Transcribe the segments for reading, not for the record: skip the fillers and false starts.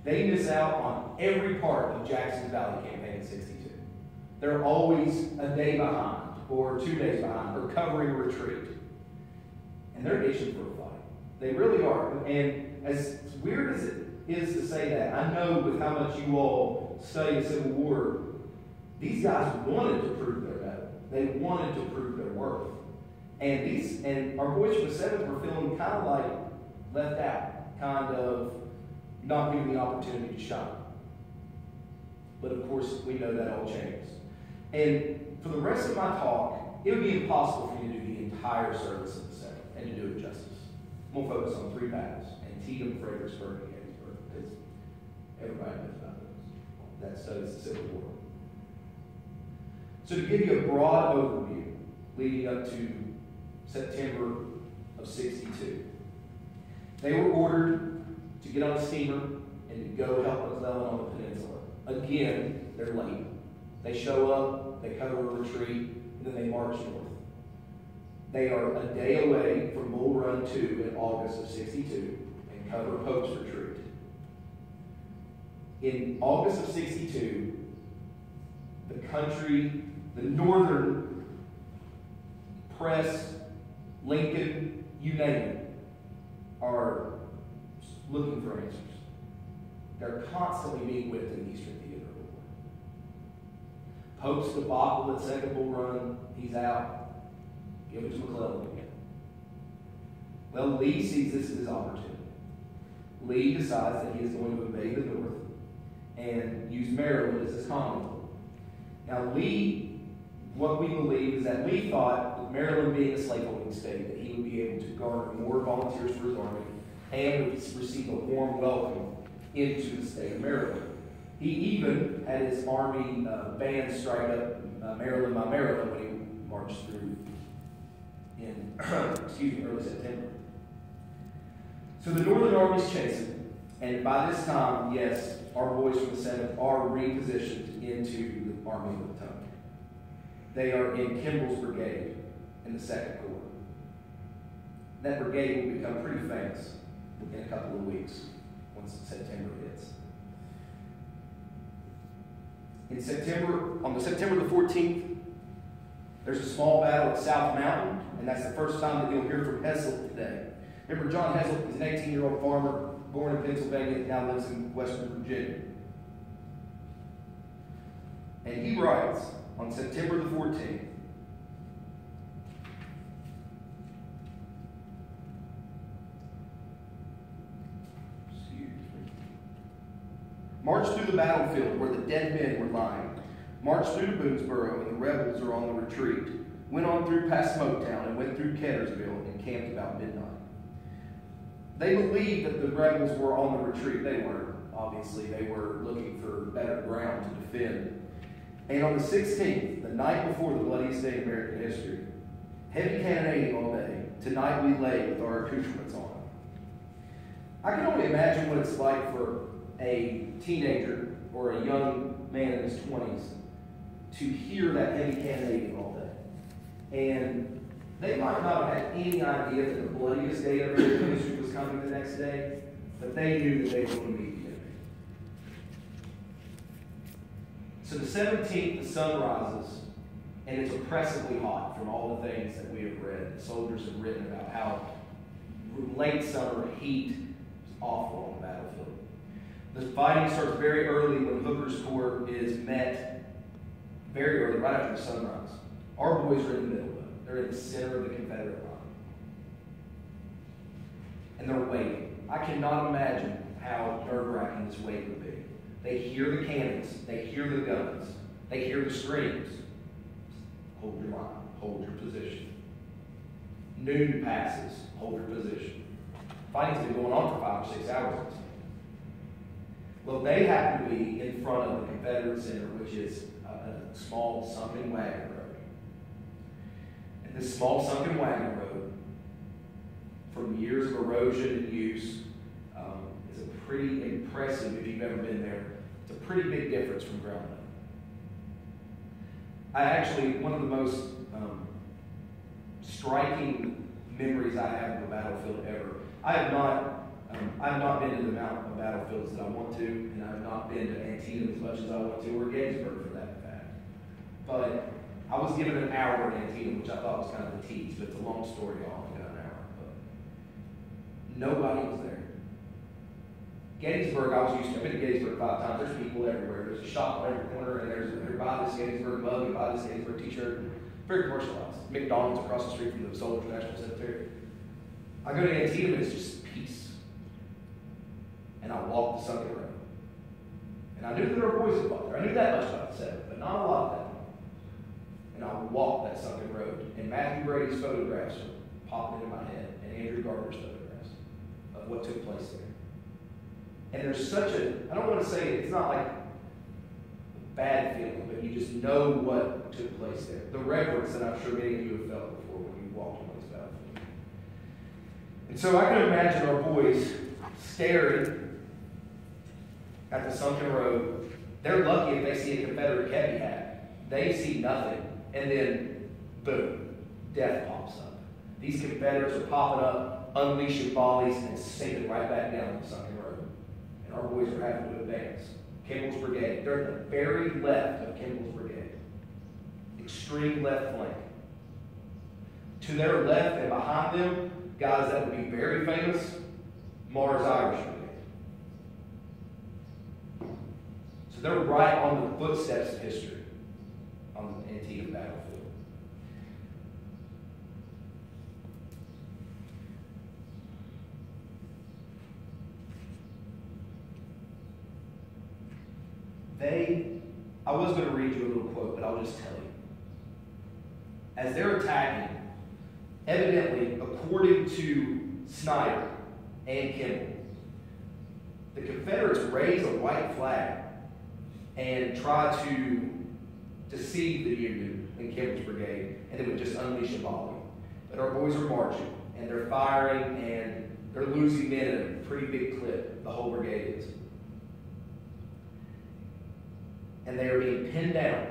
They miss out on every part of Jackson's Valley Campaign in 62. They're always a day behind, or 2 days behind, or covering a retreat. And they're itching for a fight. They really are. And as weird as it is to say that, I know with how much you all study the Civil War, these guys wanted to prove their mettle. They wanted to prove their worth. And our boys from the 7th were feeling kind of like left out, kind of not given the opportunity to shine. But of course, we know that all changes. And for the rest of my talk, it would be impossible for me to do the entire service of the 7th and to do it justice. I'm going to focus on 3 battles, Antietam, Fredericksburg, and Gettysburg, because everybody knows about those. That studies the Civil War. So to give you a broad overview, leading up to September of 62, they were ordered to get on a steamer and to go help McClellan on the peninsula. Again, they're late. They show up, they cover a retreat, and then they march north. They are a day away from Bull Run 2 in August of 62 and cover Pope's retreat. In August of 62, the country, the northern press, Lincoln, you name it, are looking for answers. They're constantly being whipped in the Eastern Theater of War. Pope's debacle at Second Bull Run, he's out. Give it to McClellan again. Well, Lee sees this as his opportunity. Lee decides that he is going to invade the North and use Maryland as his colony. Now, Lee, what we believe is that Lee thought, with Maryland being a slaveholding state, that he would be able to garner more volunteers for his army and would receive a warm welcome into the state of Maryland. He even had his army band strike up Maryland by Maryland when he marched through in early September. So the Northern Army's chasing, and by this time, yes, our boys from the 7th are repositioned into the Army of the Potomac. They are in Kimball's brigade in the 2nd Corps. That brigade will become pretty famous in a couple of weeks once September hits. In September, on September the 14th, there's a small battle at South Mountain, and that's the first time that you'll hear from Heslop today. Remember, John Heslop is an 18-year-old farmer born in Pennsylvania and now lives in Western Virginia. And he writes on September the 14th, march through the battlefield where the dead men were lying. March through to Boonesboro, and the rebels are on the retreat. Went on through past Smoketown and went through Kettersville and camped about midnight. They believed that the rebels were on the retreat. They weren't, obviously. They were looking for better ground to defend. And on the 16th, the night before the bloodiest day in American history, heavy cannonading all day. Tonight we lay with our accoutrements on. I can only imagine what it's like for a teenager or a young man in his 20s to hear that heavy cannonading all day. And they might not have had any idea that the bloodiest day of American history was coming the next day, but they knew that they were going to meet the enemy. So the 17th, the sun rises, and it's oppressively hot from all the things that we have read. The soldiers have written about how late summer heat is awful on the battlefield. The fighting starts very early when Hooker's Corps is met very early, right after the sunrise. Our boys are in the middle of it. They're in the center of the Confederate line. And they're waiting. I cannot imagine how nerve-wracking this wait would be. They hear the cannons. They hear the guns. They hear the screams. Hold your line. Hold your position. Noon passes. Hold your position. Fighting's been going on for 5 or 6 hours. Well, they happen to be in front of the Confederate Center, which is a small sunken wagon road. And this small sunken wagon road, from years of erosion and use, is a pretty impressive, if you've ever been there, it's a pretty big difference from ground up. One of the most striking memories I have of a battlefield ever. I have not I've not been to the mountain of battlefields that I want to, and I've not been to Antietam as much as I want to, or Gettysburg for that fact. But I was given an hour in Antietam, which I thought was kind of a tease, but it's a long story. I only got an hour. But nobody was there. Gettysburg, I've been to Gettysburg 5 times. There's people everywhere. There's a shop on every corner, and they buy this Gettysburg mug, and buy this Gettysburg t-shirt. Very commercialized. McDonald's across the street from the Soldiers National Cemetery. I go to Antietam, and it's just peace. And I walk the sunken road. And I knew that our boys had fought there. I knew that much about the 7th, but not a lot of that. And I walked that sunken road, and Matthew Brady's photographs are popping into my head, and Andrew Gardner's photographs of what took place there. And there's such I don't want to say it's not like a bad feeling, but you just know what took place there. The reverence that I'm sure many of you have felt before when you walked on this battlefield. And so I can imagine our boys staring at the sunken road. They're lucky if they see a Confederate Kevy hat. They see nothing. And then, boom, death pops up. These Confederates are popping up, unleashing volleys, and sinking right back down the sunken road. And our boys are having to advance. Kimball's brigade. They're at the very left of Kimball's brigade. Extreme left flank. To their left and behind them, guys that would be very famous, Mars Irish Brigade. So they're right on the footsteps of history on the Antietam battlefield. I was going to read you a little quote, but I'll just tell you. As they're attacking, evidently, according to Snyder and Kimball, the Confederates raise a white flag and try to deceive the Union and Kimball's brigade, and they would just unleash a volley. But our boys are marching, and they're firing, and they're losing men at a pretty big clip, the whole brigade is. And they are being pinned down.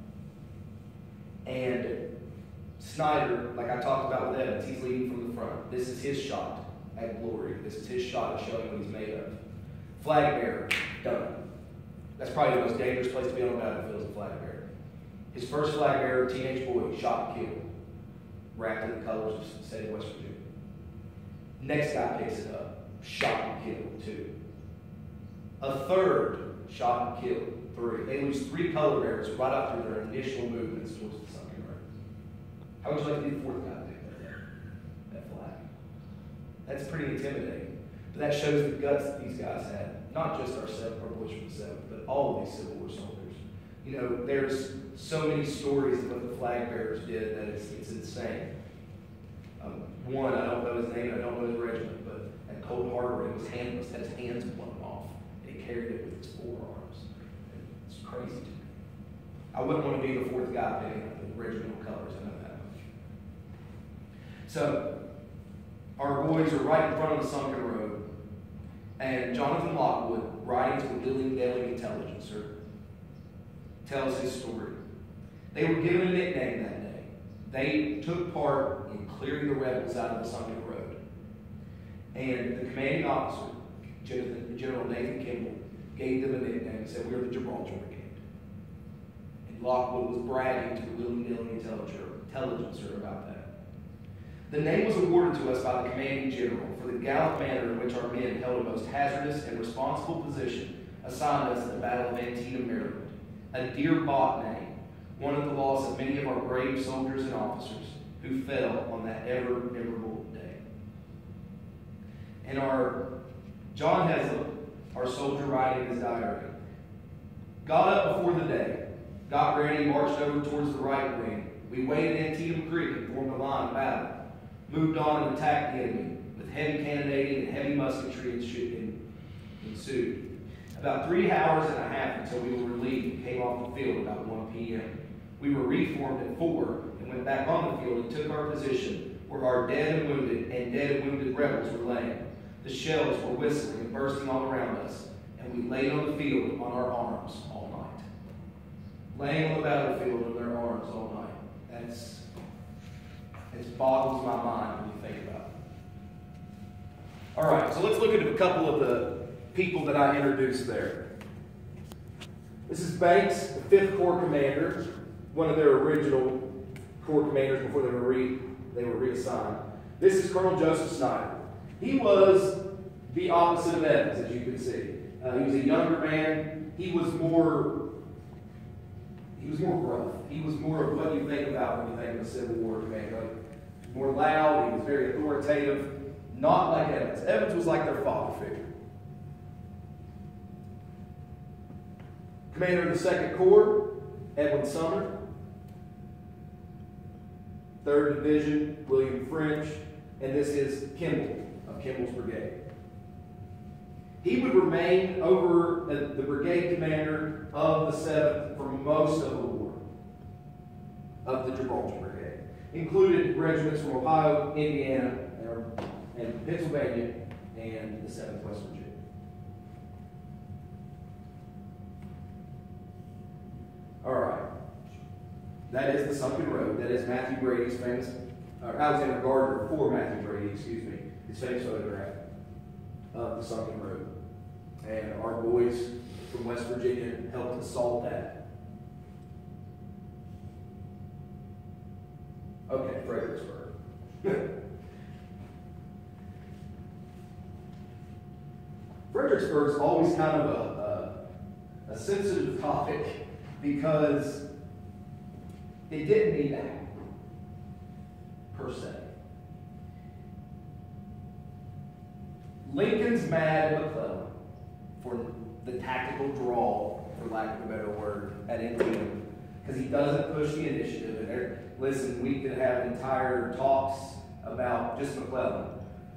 And Snyder, like I talked about with Evans, he's leading from the front. This is his shot at glory. This is his shot at showing what he's made of. Flag bearer, done. That's probably the most dangerous place to be on a battlefield is a flag bearer. His first flag bearer, teenage boy, shot and killed. Wrapped in the colors of the state of West Virginia. Next guy picks it up. Shot and killed, 2. A third shot and killed, 3. They lose 3 color bearers right after their initial movements towards the sunken road. How would you like to be the 4th guy to pick that flag? That's pretty intimidating. But that shows the guts that these guys had. Not just our boys from the 7th, but all of these Civil War soldiers. You know, there's so many stories of what the flag bearers did that it's insane. One, I don't know his name, I don't know his regiment, but at Cold Harbor, it was handless, had his hands blown off, and he carried it with his forearms. It's crazy to me. I wouldn't want to be the 4th guy picking up the regimental colors, I know that much. So, our boys are right in front of the sunken road, and Jonathan Lockwood, writing to the Wheeling Daily Intelligencer, tells his story. They were given a nickname that day. They took part in clearing the rebels out of the sunken road. And the commanding officer, General Nathan Kimball, gave them a nickname and said, "We're the Gibraltar Brigade." And Lockwood was bragging to the Wheeling Daily Intelligencer about that. The name was awarded to us by the commanding general for the gallant manner in which our men held a most hazardous and responsible position assigned us at the Battle of Antietam, Maryland. A dear-bought name, one of the loss of many of our brave soldiers and officers who fell on that ever-memorable day. And John Heslop, our soldier writing his diary, got up before the day, got ready, marched over towards the right wing. We waded Antietam Creek and formed a line of battle, moved on and attacked the enemy with heavy cannonading and heavy musketry ensued. About 3 hours and a half until we were relieved and came off the field about 1 p.m. We were reformed at 4 and went back on the field and took our position where our dead and wounded rebels were laying. The shells were whistling and bursting all around us, and we laid on the field on our arms all night. Laying on the battlefield on their arms all night. It boggles my mind when you think about All right, so let's look at a couple of the people that I introduced there. This is Banks, the 5th Corps commander, one of their original Corps commanders before they were reassigned. This is Colonel Joseph Snyder. He was the opposite of Evans, as you can see. He was a younger man. He was more gruff. He was more of what you think about when you think of a Civil War commander. Like, more loud. He was very authoritative. Not like Evans. Evans was like their father figure. Commander of the 2nd Corps, Edwin Sumner. 3rd Division, William French. And this is Kimball of Kimball's brigade. He would remain over the brigade commander of the 7th for most of the war, of the Gibraltar Brigade. Included regiments from Ohio, Indiana, and Pennsylvania, and the 7th West Virginia. All right. That is the Sunken Road. That is Matthew Brady's famous, Alexander Gardner for Matthew Brady, excuse me, his famous photograph of the Sunken Road. And our boys from West Virginia helped assault that. Okay, Fredericksburg. Fredericksburg is always kind of a sensitive topic because it didn't need that, per se. Lincoln's mad at McClellan for the tactical draw, for lack of a better word, at Antietam, because he doesn't push the initiative. And listen, we could have entire talks about just McClellan.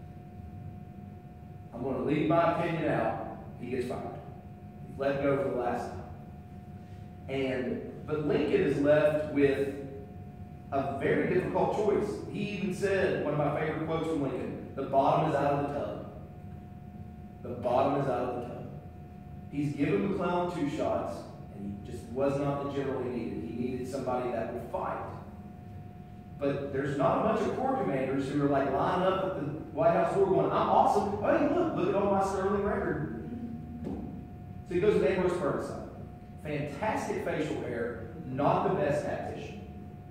I'm going to leave my opinion out. He gets fired. He's let go for the last time. But Lincoln is left with a very difficult choice. He even said, one of my favorite quotes from Lincoln, "The bottom is out of the tub." The bottom is out of the tub. He's given McClellan 2 shots, and he just was not the general he needed. He needed somebody that would fight. But there's not a bunch of Corps commanders who are like lining up at the White House door going, "I'm awesome. Hey, look at all my sterling record." So he goes with Ambrose Burnside. Fantastic facial hair, not the best tactician.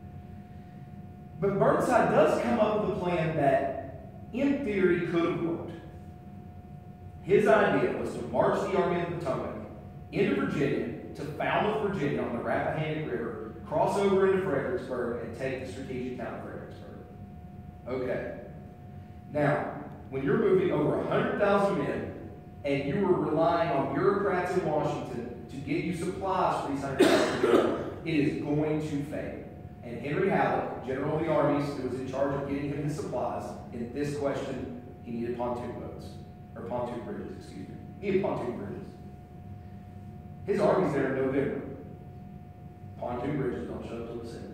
But Burnside does come up with a plan that, in theory, could have worked. His idea was to march the Army of the Potomac into Virginia, to Falmouth, Virginia, on the Rappahannock River, cross over into Fredericksburg, and take the strategic town of Fredericksburg. Okay. Now, when you're moving over 100,000 men, and you were relying on bureaucrats in Washington to get you supplies for these 100,000 men, it is going to fail. And Henry Halleck, general of the armies, who was in charge of getting him his supplies, in this question, he needed pontoon boats. Or pontoon bridges, excuse me. He had pontoon bridges. His army's there in November. Pontoon bridges don't show up till December.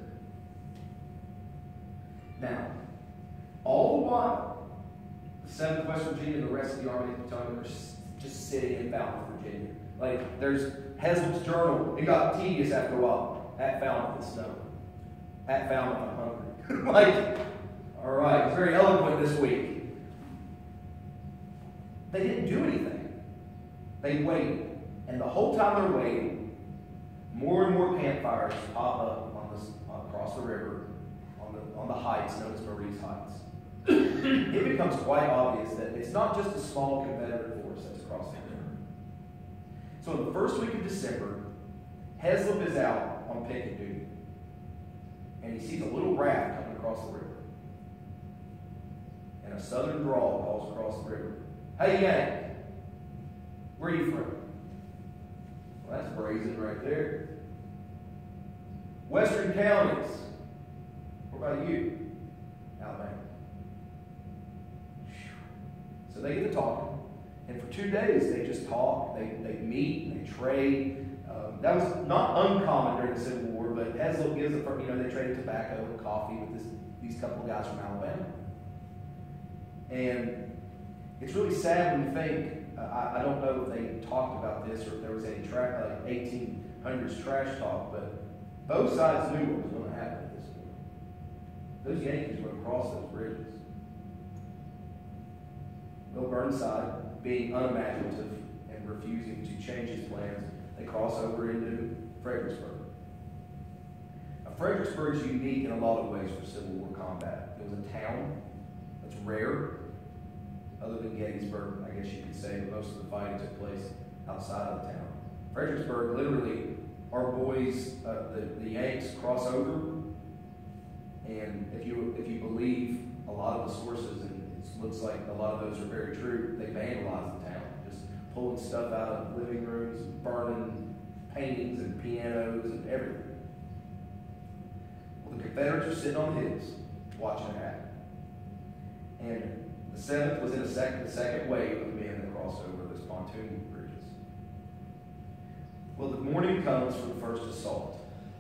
Now, all the while, the 7th West Virginia and the rest of the Army of the Potomac are just sitting in Falmouth, Virginia. Like, there's Hazlitt's journal. It got tedious after a while. At Falmouth, it's snowing. At Falmouth, I'm hungry. Like, all right, it's very eloquent this week. They didn't do anything. They waited. And the whole time they're waiting, more and more campfires pop up across the river on the heights known as Marie's Heights. It becomes quite obvious that it's not just a small Confederate force that's crossing the river. So in the first week of December, Heslop is out on picket duty. And he sees a little raft coming across the river. And a southern drawl calls across the river, "Hey, Yank, where are you from?" Well, that's brazen right there. "Western counties." "What about you?" "Alabama." So they get to talking, and for 2 days they just talk, they meet, they trade. That was not uncommon during the Civil War, but Heslop gives they traded tobacco and coffee with these couple of guys from Alabama. And it's really sad when you think, I don't know if they talked about this or if there was any 1800s trash talk, but both sides knew what was going to happen at this point. Those Yankees were going to cross those bridges. Well, Burnside, being unimaginative and refusing to change his plans, they cross over into Fredericksburg. Now, Fredericksburg is unique in a lot of ways for Civil War combat. It was a town that's rare, other than Gettysburg, I guess you could say, but most of the fighting took place outside of the town. Fredericksburg, literally, our boys, the Yanks cross over, and if you believe a lot of the sources, and it looks like a lot of those are very true, they vandalize the town, just pulling stuff out of living rooms, and burning paintings and pianos and everything. Well, the Confederates are sitting on the hills, watching it happen. And the 7th was in the second wave of men that crossed over those pontoon bridges. Well, the morning comes for the first assault.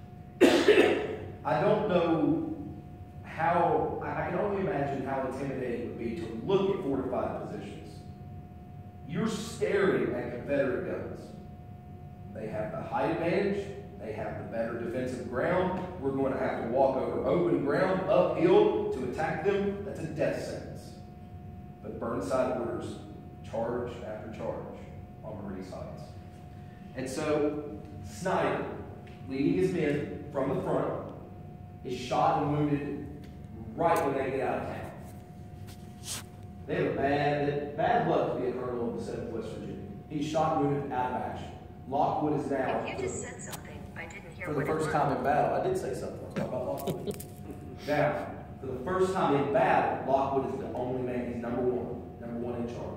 I don't know how, I can only imagine how intimidating it would be to look at fortified positions. You're staring at Confederate guns. They have the height advantage. They have the better defensive ground. We're going to have to walk over open ground, uphill, to attack them. That's a death sentence. But Burnside orders charge after charge on Marie's Heights. And so Snyder, leading his men from the front, is shot and wounded right when they get out of town. They have a bad luck to be a colonel of the 7th West Virginia. He's shot and wounded out of action. Lockwood is now... You just said something. I didn't hear For the first time in battle. I did say something. Let's talk about Lockwood. Now, for the first time in battle, Lockwood is the only man. He's number one in charge.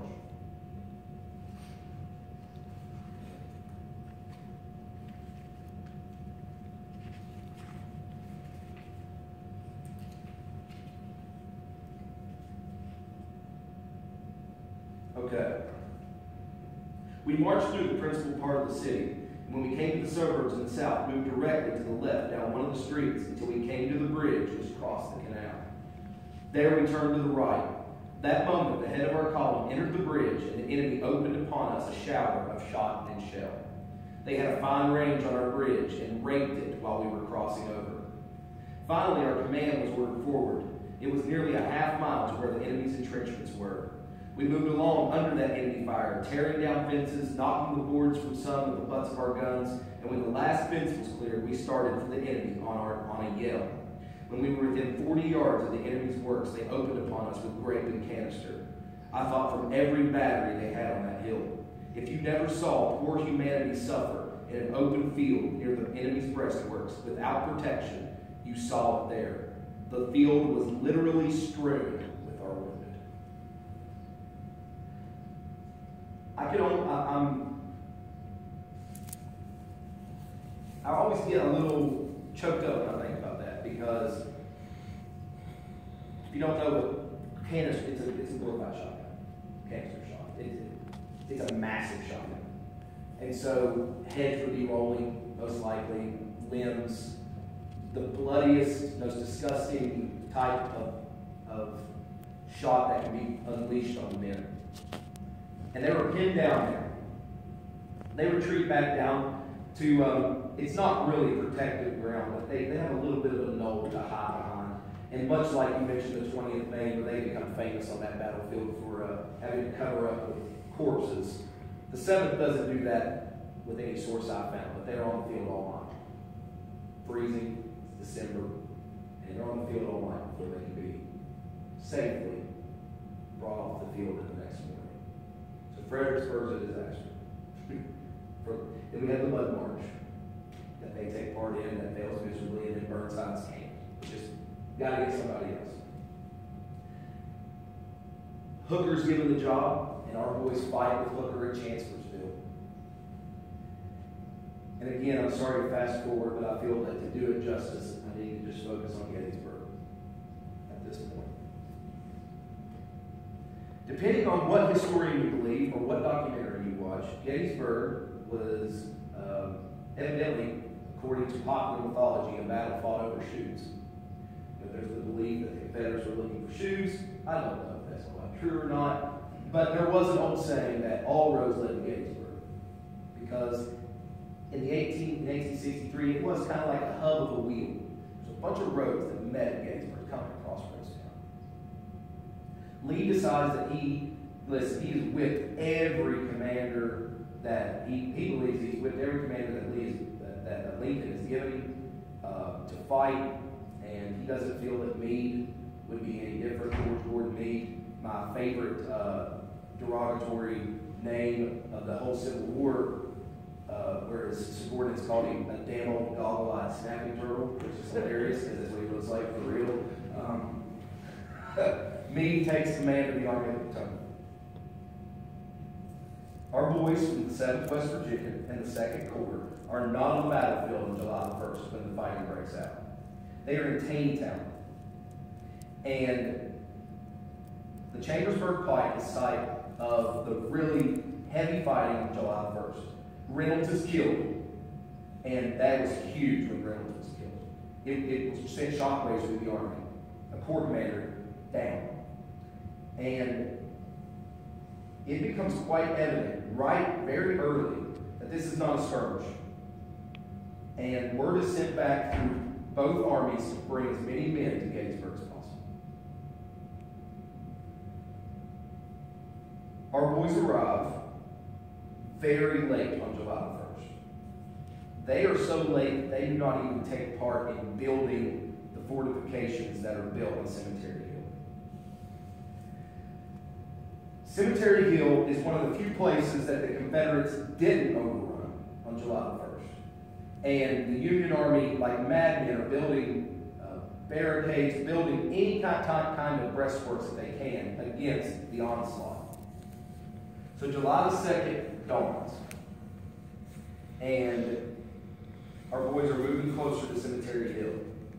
Okay. We marched through the principal part of the city, and when we came to the suburbs in the south, moved directly to the left down one of the streets until we came to the bridge which crossed the canal. There we turned to the right. That moment, the head of our column entered the bridge, and the enemy opened upon us a shower of shot and shell. They had a fine range on our bridge and raked it while we were crossing over. Finally, our command was ordered forward. It was nearly a half mile to where the enemy's entrenchments were. We moved along under that enemy fire, tearing down fences, knocking the boards from some of the butts of our guns, and when the last fence was cleared, we started for the enemy on a yell. When we were within 40 yards of the enemy's works, they opened upon us with grape and canister. I thought from every battery they had on that hill. If you never saw poor humanity suffer in an open field near the enemy's breastworks without protection, you saw it there. The field was literally strewn with our wounded. I always get a little choked up when I think about that, because if you don't know what canister, it's a glorified shotgun, canister shot. It's a massive shotgun. And so heads would be rolling, most likely, limbs, the bloodiest, most disgusting type of shot that can be unleashed on men. And they were pinned down there. They retreat back down to, it's not really protected ground, but they have a little bit of a knoll to hide behind. And much like you mentioned the 20th Maine, where they become famous on that battlefield for having to cover up with corpses, the 7th doesn't do that with any source I found, but they're on the field all night. Freezing, it's December, and they're on the field all night before they can be safely brought off the field the next morning. So Fredericksburg's a disaster. Then we have the Mud March that they take part in that fails miserably, and then Burnside's camp. Just got to get somebody else. Hooker's given the job, and our boys fight with Hooker at Chancellorsville. And again, I'm sorry to fast forward, but I feel that to do it justice, I need to just focus on Gettysburg at this point. Depending on what historian you believe or what documentary you watch, Gettysburg was evidently, according to popular mythology, a battle fought over shoes. But there's the belief that the Confederates were looking for shoes. I don't know if that's quite true or not. But there was an old saying that all roads led to Gettysburg. Because in 1863, it was kind of like a hub of a wheel. There's a bunch of roads that met at Gettysburg, kind of like crossroads town. Lee decides that he listen, he's whipped every commander that he believes he's whipped every commander that Lincoln has given him to fight, and he doesn't feel that Meade would be any different. George Gordon Meade, my favorite derogatory name of the whole Civil War, where his subordinates called him a damn old goggle-eyed snapping turtle, which is hilarious because that's what he looks like for real. Meade takes command of the Army of the Potomac. Our boys from the 7th West Virginia and the 2nd Corps are not on the battlefield on July 1st when the fighting breaks out. They are in Taneytown. And the Chambersburg Pike is site of the really heavy fighting on July 1st. Reynolds is killed, and that was huge when Reynolds was killed. It sent shockwaves through the Army. A corps commander down. And it becomes quite evident very early that this is not a skirmish. And word is sent back through both armies to bring as many men to Gettysburg as possible. Our boys arrive very late on July 1st. They are so late that they do not even take part in building the fortifications that are built on Cemetery Hill. Cemetery Hill is one of the few places that the Confederates didn't overrun on July 1st. And the Union Army, like madmen, are building barricades, building any kind of breastworks that they can against the onslaught. So July the 2nd dawns. And our boys are moving closer to Cemetery Hill.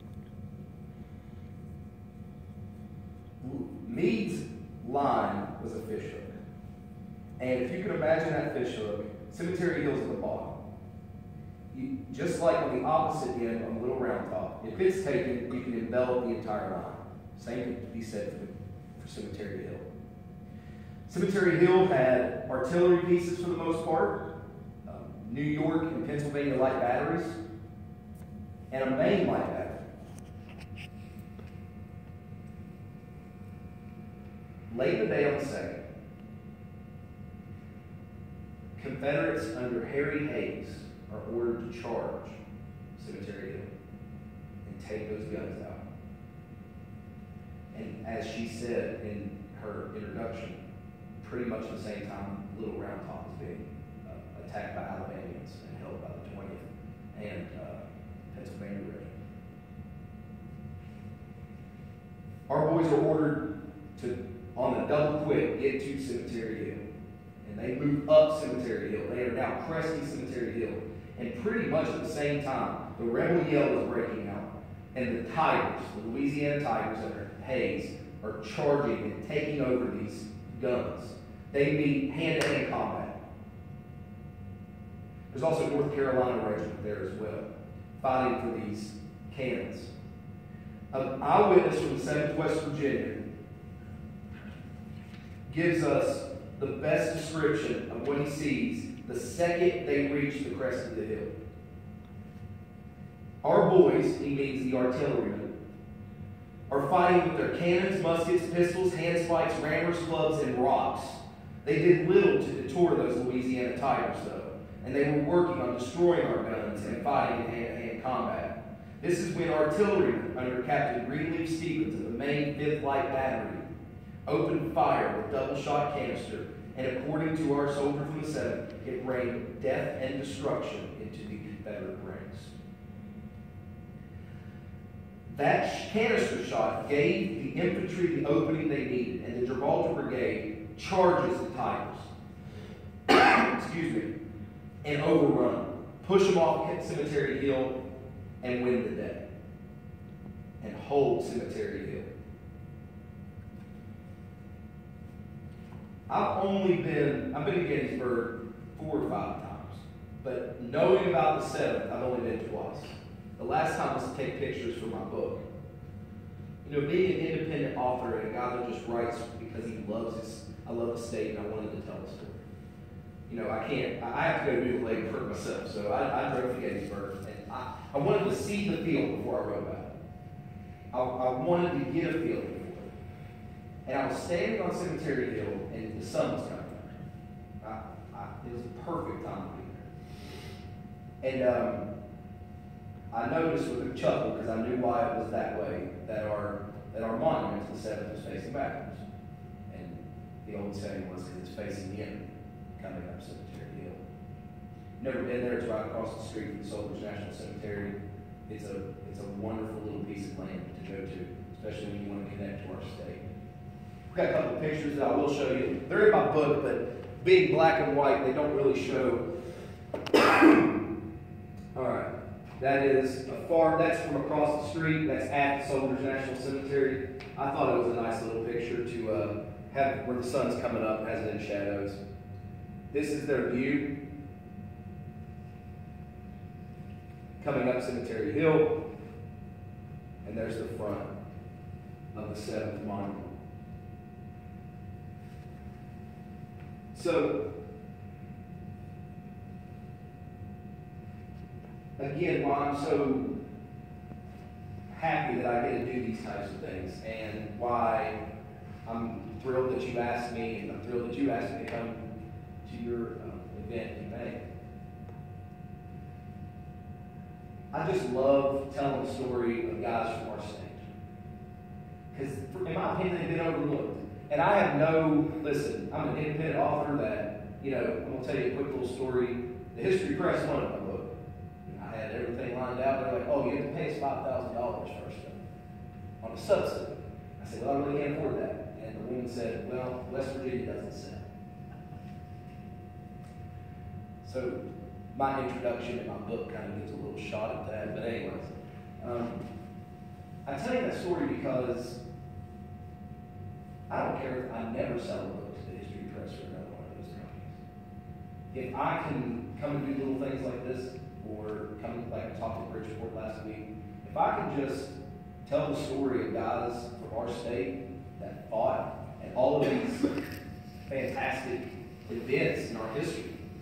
Meade's line was a fish hook. And if you can imagine that fish hook, Cemetery Hill's at the bottom. Just like on the opposite end, on the Little Round Top, if it's taken, you can envelop the entire line. Same could be said for Cemetery Hill. Cemetery Hill had artillery pieces for the most part, New York and Pennsylvania light batteries, and a Maine light battery. Late in the day on the 2nd, Confederates under Harry Hayes are ordered to charge Cemetery Hill and take those guns out. And as she said in her introduction, pretty much at the same time, Little Round Top is being attacked by Alabamians and held by the 20th and Pennsylvania Regiment. Our boys are ordered to, on a double quick, get to Cemetery Hill. And they move up Cemetery Hill. They are now cresting Cemetery Hill. And pretty much at the same time, the rebel yell is breaking out. And the Tigers, the Louisiana Tigers under Hayes, are charging and taking over these guns. They meet hand-to-hand combat. There's also North Carolina Regiment there as well, fighting for these cannons. An eyewitness from the 7th West Virginia gives us the best description of what he sees the second they reach the crest of the hill. Our boys, he means the artillerymen, are fighting with their cannons, muskets, pistols, handspikes, rammers, clubs, and rocks. They did little to deter those Louisiana Tigers, though, and they were working on destroying our guns and fighting in hand-to-hand combat. This is when artillerymen under Captain Greenleaf Stevens of the Maine 5th Light Battery opened fire with double-shot canister, and according to our soldier from the 7th, it rained death and destruction into the Confederate ranks. That canister shot gave the infantry the opening they needed, and the Gibraltar Brigade charges the Tigers, excuse me, and overrun them, push them off Cemetery Hill, and win the day, and hold Cemetery Hill. I've been to Gettysburg 4 or 5 times, but knowing about the 7th, I've only been twice. The last time was to take pictures for my book. You know, being an independent author and a guy that just writes because he loves I love the state and I wanted to tell the story. You know, I have to go do the labor work myself, so I drove to Gettysburg, and I wanted to see the field before I wrote about it. I wanted to get a feeling for it. And I was standing on Cemetery Hill, and the sun was coming up. It was a perfect time to be there. And I noticed with a chuckle, because I knew why it was that way, that our monument to the 7th was facing backwards. And the old saying was because it's facing in, coming up Cemetery Hill. Never been there. It's right across the street from the Soldiers National Cemetery. It's a wonderful little piece of land to go to, especially when you want to connect to our state. We've got a couple of pictures that I will show you. They're in my book, but being black and white, they don't really show. All right. That is that's from across the street. That's at the Soldiers National Cemetery. I thought it was a nice little picture to have where the sun's coming up, has it in shadows. This is their view. Coming up Cemetery Hill. And there's the front of the 7th monument. So, again, why I'm so happy that I get to do these types of things, and why I'm thrilled that you asked me, and I'm thrilled that you asked me to come to your event in May. I just love telling the story of guys from our state. Because, in my opinion, they've been overlooked. And I have listen, I'm an independent author that, I'm going to tell you a quick little story. The History Press wanted my book. I had everything lined out. They're like, oh, you have to pay us $5,000 first on a subsidy. I said, well, I really can't afford that. And the woman said, well, West Virginia doesn't sell. So my introduction in my book kind of gives a little shot at that. But anyways, I tell you that story because I don't care if I never sell a book to the History Press or another one of those companies. If I can come and do little things like this, or come like I talked to Bridgeport last week, if I can just tell the story of guys from our state that fought at all of these fantastic events in our history.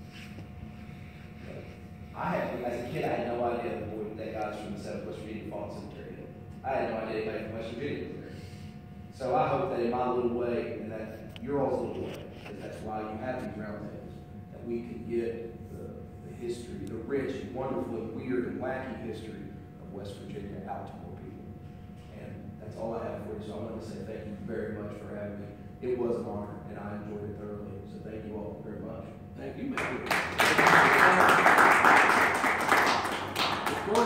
As a kid, I had no idea that guys from the 7th West Virginia fought Cemetery Hill. I had no idea anybody from West Virginia was there. So I hope that in my little way, and that your all's little way, because that's why you have these roundtables, that we can get the history, the rich and wonderful and weird and wacky history of West Virginia out to more people. And that's all I have for you. So I want to say thank you very much for having me. It was an honor, and I enjoyed it thoroughly. So thank you all very much. Thank you, man.